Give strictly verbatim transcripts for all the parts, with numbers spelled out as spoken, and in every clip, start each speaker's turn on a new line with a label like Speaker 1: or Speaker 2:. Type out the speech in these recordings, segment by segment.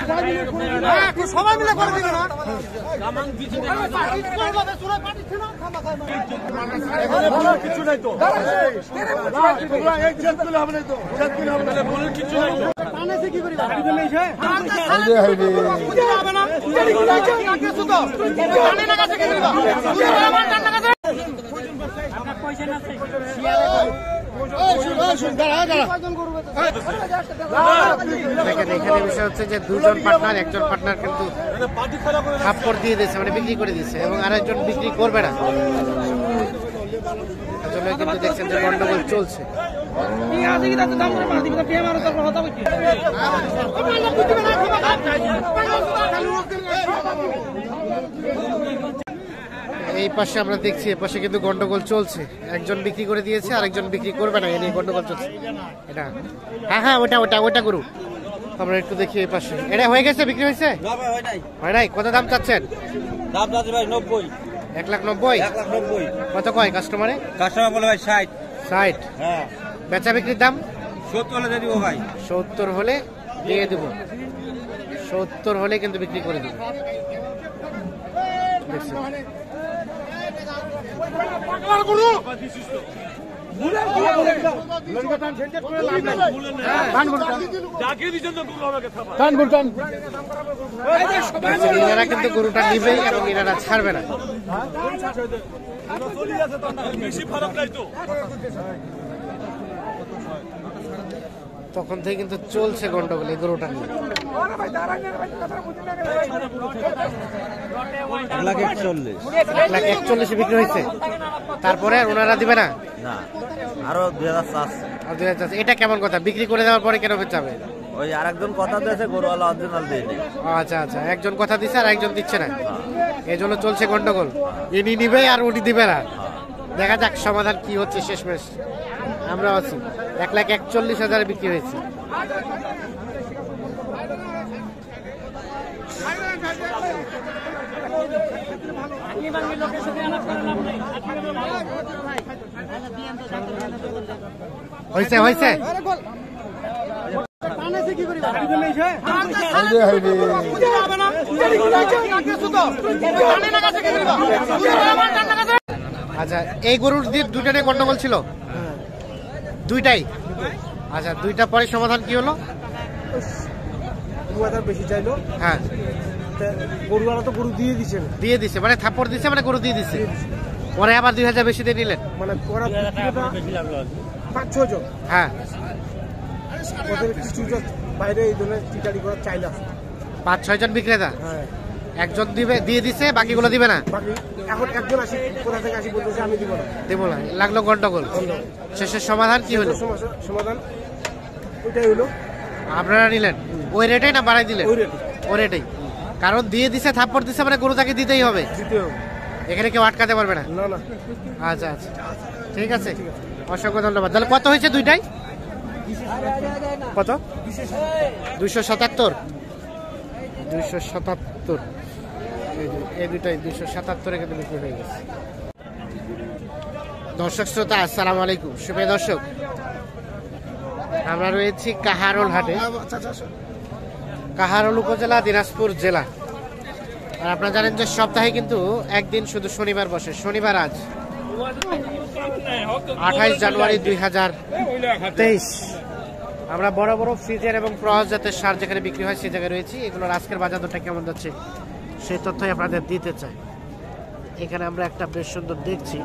Speaker 1: সবাই মিলে করে দিবে না কিছু নাই তো কি করি
Speaker 2: এখানে বিষয় হচ্ছে যে দুজন পার্টনার, একজন পার্টনার কিন্তু থাপ্পড় দিয়ে দিয়েছে, মানে বিক্রি করে দিয়েছে, এবং আরেকজন বিক্রি করবে না। আসলে কিন্তু দেখছেন যে গন্ডগোল চলছে। এই পাশে আমরা দেখছি এ পাশে কিন্তু গন্ডগোল চলছে, একজন বিক্রি করে দিয়েছে আরেকজন বিক্রি করবে না, এ নিয়ে গন্ডগোল চলছে। এটা হ্যাঁ হ্যাঁ ওটা ওটা ওটা গরু আমরা একটু দেখি এই পাশে। এটা হয়ে গেছে, বিক্রি হয়েছে? হয় নাই। কত দাম চাচ্ছেন?
Speaker 3: দাম চাচ্ছি ভাই নব্বই।
Speaker 2: এক লাখ নব্বই?
Speaker 3: এক লাখ নব্বই।
Speaker 2: কত কয় কাস্টমারে?
Speaker 3: কাস্টমার বলে ভাই ষাট।
Speaker 2: ষাট?
Speaker 3: হ্যাঁ।
Speaker 2: বেচা বিক্রির দাম
Speaker 3: সত্তর হলে দিব ভাই।
Speaker 2: সত্তর হলে দিয়ে দেবো, সত্তর হলে কিন্তু বিক্রি করে দেবো। এনারা কিন্তু গরুটা নিবেই এবং এনারা ছাড়বে না। তখন থেকে কিন্তু চলছে গন্ডগোল এই গরুটা নিয়ে।
Speaker 3: এক লাখ একচল্লিশ।
Speaker 2: এক লাখ একচল্লিশে বিক্রি হয়েছে, তারপরে ওনারা দিবে না?
Speaker 3: না, আরো দুই হাজার চারশো।
Speaker 2: আর দুই হাজার। এটা কেমন কথা? বিক্রি করে দেওয়ার পরে কেন যাবে?
Speaker 3: ওই আর একজন কথা দিয়েছে, গরুওয়ালা অরিজিনাল দেয়নি।
Speaker 2: আচ্ছা আচ্ছা, একজন কথা দিচ্ছে আর একজন দিচ্ছে না, এই জন্য চলছে গন্ডগোল। ইনি নিবে আর উনি দিবে না। দেখা যাক সমাধান কি হচ্ছে শেষমেশ। আমরা আছি। এক লাখ একচল্লিশ হাজারে বিক্রি হয়েছে। হয়েছে হয়েছে আচ্ছা, এই গরুর দুইটাই গন্ডগোল ছিল? দুইটাই? আচ্ছা, দুইটা পরে সমাধান কি হলো?
Speaker 1: দু হাজার বেশি চাইলো।
Speaker 2: হ্যাঁ,
Speaker 1: গরুওয়ালা তো গরু দিয়ে দিচ্ছে,
Speaker 2: দিয়ে দিছে মানে থাপ্পড় দিছে, মানে গরু দিয়ে দিছে, পরে আবার দুই হাজার বেশি দিয়ে নিলেন।
Speaker 1: মানে পাঁচ ছয় জন।
Speaker 2: হ্যাঁ,
Speaker 1: ওদের কিছু বাইরে এই জন্য টিটারি করার চাইলা
Speaker 2: পাঁচ ছয় জন বিক্রেতা।
Speaker 1: হ্যাঁ,
Speaker 2: একজন দিবে, দিয়ে দিছে, বাকিগুলো দিবে না।
Speaker 1: বাকি এখন একজন আসি, কোথা থেকে আসি বলতেছে আমি দিব না,
Speaker 2: দেব না, লাগলো গন্ডগোল। শেষের সমাধান কি হলো?
Speaker 1: সমাধান ওইটাই হলো,
Speaker 2: আপনারা নিলেন ওই রেটেই না বাড়াই দিলেন?
Speaker 1: ওই রেটে।
Speaker 2: ওই রেটেই, কারণ দিয়ে দিছে, থাপ্পড় দিছে, মানে গরু তাকে দিতেই হবে,
Speaker 1: দিতে হবে,
Speaker 2: এখানে কেউ আটকাতে পারবে না।
Speaker 1: না না।
Speaker 2: আচ্ছা আচ্ছা, ঠিক আছে, অসংখ্য ধন্যবাদ। তাহলে কত হয়েছে দুইটাই? কত? দুইশো সাতাত্তর। দুইশো সাতাত্তর, এই দুইটাই দুইশো সাতাত্তরে কিন্তু বিক্রি হয়ে গেছে। দর্শক শ্রোতা আসসালামু আলাইকুম। শুভ দর্শক, আমরা রয়েছি কাহারোল হাটে, কাহারোল উপজেলা, দিনাজপুর জেলা। আর আপনারা জানেন যে সপ্তাহে কিন্তু একদিন শুধু শনিবার বসে। শনিবার আজ আঠাইশ জানুয়ারি দুই হাজার তেইশ। আমরা বড় বড় ফ্রিজের এবং ক্রস জাতের সার যেখানে বিক্রি হয় সেই জায়গায় রয়েছি। এগুলোর আজকের বাজার দরটা কেমন যাচ্ছে সেই তথ্যই আপনাদের দিতে চাই। এখানে আমরা একটা বেশ সুন্দর দেখছি।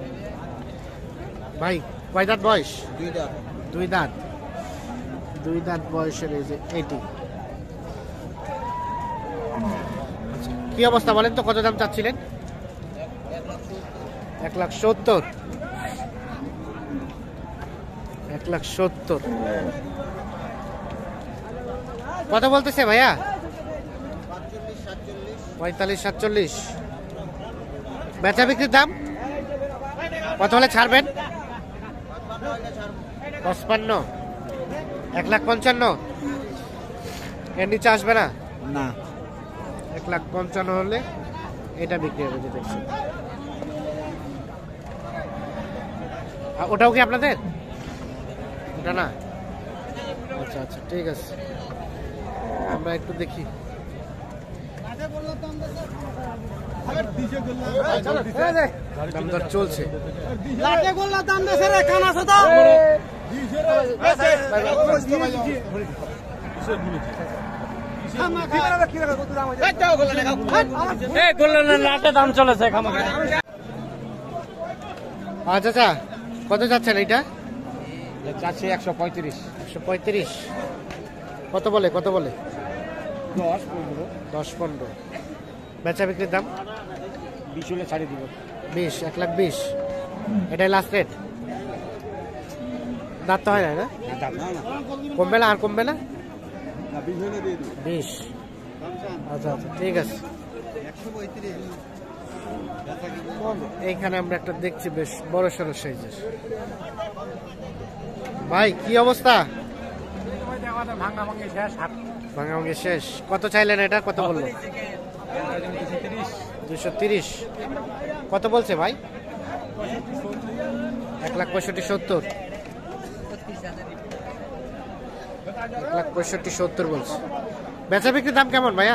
Speaker 2: ভাই কয় দাঁত বয়স?
Speaker 3: দুই দাঁত।
Speaker 2: দুই দাঁত, দুই দাঁত বয়সের এই যে এটি। কি অবস্থা বলেন তো, কত দাম চাচ্ছিলেন? এক লাখ সত্তর। এক লাখ সত্তর কত বলতেছে ভাইয়া? পঁয়তাল্লিশ সাতচল্লিশ। বেচা বিক্রির দাম কত হলে ছাড়বেন? পঁচপান্ন। এক লাখ পঞ্চান্ন, এর নিচে আসবে না?
Speaker 3: না।
Speaker 2: এক লাখ পঞ্চান্ন হলে এটা বিক্রি হবে। দেখছি ওটাও কি আপনাদের? ওটা না? আচ্ছা আচ্ছা, ঠিক আছে। আমরা একটু দেখি। দাম দর চলছে।
Speaker 1: দাম চলেছে
Speaker 2: আচ্ছা আচ্ছা, কত যাচ্ছেন এইটা?
Speaker 1: চারশো একশো পঁয়ত্রিশ।
Speaker 2: একশো পঁয়ত্রিশ। কত বলে কত বলে?
Speaker 1: দশ পনেরো।
Speaker 2: দশ পনেরো। বেচা বিক্রির দাম?
Speaker 1: বিশ হলে ছাড়িয়ে দিব।
Speaker 2: বিশ, এক লাখ বিশ। এটাই লাস্ট রেট? দাঁত তো হয় না না? কমবে না আর কমবে না? বিশ। আচ্ছা আচ্ছা ঠিক আছে। এইখানে আমরা একটা দেখছি বেশ বড় সড়ো সাইজের। ভাই কি অবস্থা? ভাঙা ভাঙি শেষ। কত চাইলেন এটা? কত বললো? দুশো তিরিশ। কত বলছে ভাই? এক লাখ পঁয়ষট্টি সত্তর। এক লাখ পঁয়ষট্টি সত্তর বলছে। বেচা বিক্রির দাম কেমন ভাইয়া?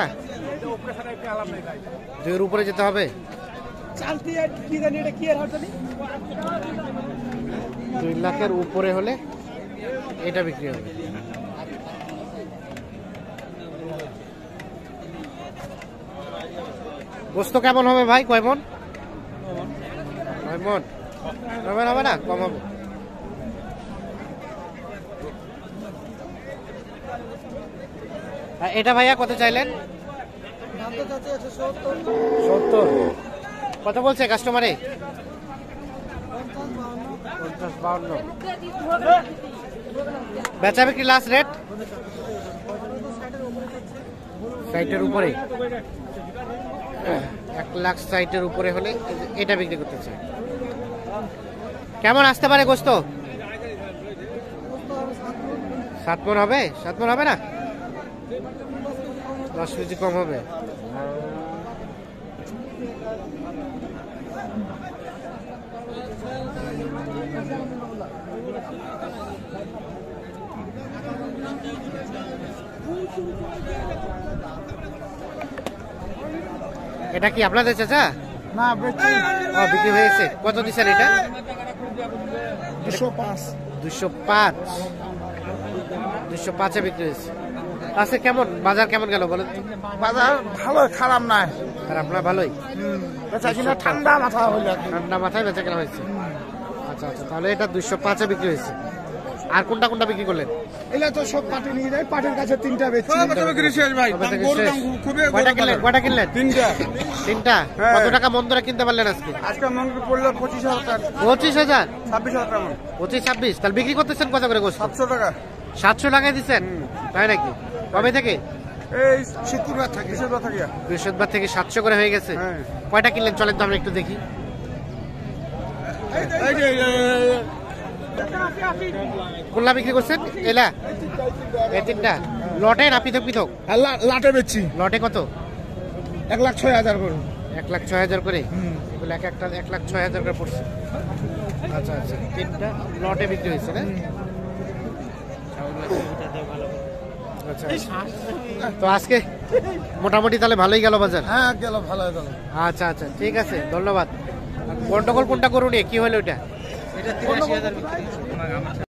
Speaker 2: দুইয়ের উপরে যেতে হবে? দুই লাখের উপরে হলে এটা বিক্রি হবে। গোস্ত কেমন হবে ভাই? কয় মন? কয় মন হবে? হবে না, কম হবে। এটা ভাইয়া কত চাইলেন? সত্তর। কত বলছে কাস্টমারে? পঞ্চাশ বাউন্ন। বেচা বিক্রি লাস্ট রেট? সাইটের উপরে? এক লাখ সাইটের উপরে হলে এটা বিক্রি করতে চাই। কেমন আসতে পারে গোস্ত? সাত মন হবে? সাত মন হবে না? দশ কেজি কম হবে। এটা কি আপনাদের চাচা?
Speaker 1: না,
Speaker 2: ও বিক্রি হয়েছে। কত দিচ্ছেন এটা?
Speaker 1: দুশো পাঁচ।
Speaker 2: দুশো পাঁচ। দুশো পাঁচে বিক্রি হয়েছে। আজকে কেমন বাজার কেমন গেল বলেন?
Speaker 1: বাজার ভালো, খারাপ নাই।
Speaker 2: আর আপনার ভালোই?
Speaker 1: ঠান্ডা মাথা হইলে
Speaker 2: ঠান্ডা মাথায় বেচা কেনা হয়েছে। আচ্ছা আচ্ছা, তাহলে এটা দুশো পাঁচে বিক্রি হয়েছে। আর কোনটা কোনটা বিক্রি করলেন?
Speaker 1: এগুলা তো সব পাটি নিয়ে যায়। পাটির কাছে তিনটা বেচছি।
Speaker 2: কয়টা কিনলেন? কয়টা কিনলেন?
Speaker 1: তিনটা।
Speaker 2: তিনটা? কত টাকা মন ধরে কিনতে পারলেন আজকে?
Speaker 1: আজকে মন পড়লো পঁচিশ হাজার টাকা।
Speaker 2: পঁচিশ হাজার?
Speaker 1: ছাব্বিশ হাজার টাকা।
Speaker 2: পঁচিশ ছাব্বিশ। তাহলে বিক্রি করতেছেন কত করে গোস্ত?
Speaker 1: সাতশো টাকা।
Speaker 2: সাতশো টাকায় দিচ্ছেন? তাই নাকি? কবে থেকে?
Speaker 1: এই শুক্রবার থেকে। বৃহস্পতিবার থেকে।
Speaker 2: বৃহস্পতিবার থেকে সাতশো করে হয়ে গেছে। কয়টা কিনলেন চলেন তো আমরা একটু দেখি। কোনটা বিক্রি করছেন? এলা এই তিনটা লটে না পৃথক পৃথক?
Speaker 1: লাটে বেচছি।
Speaker 2: লটে কত?
Speaker 1: এক লাখ ছয় হাজার করে।
Speaker 2: এক লাখ ছয় হাজার করে? এগুলো এক একটা এক লাখ ছয় হাজার করে পড়ছে। আচ্ছা আচ্ছা, তিনটা লটে বিক্রি হয়েছে না? আচ্ছা, তো আজকে মোটামুটি তাহলে ভালোই গেল বাজার?
Speaker 1: হ্যাঁ গেল, ভালো গেল।
Speaker 2: আচ্ছা আচ্ছা ঠিক আছে, ধন্যবাদ। গন্ডগোল কোনটা করুন, কি হলো ওইটা?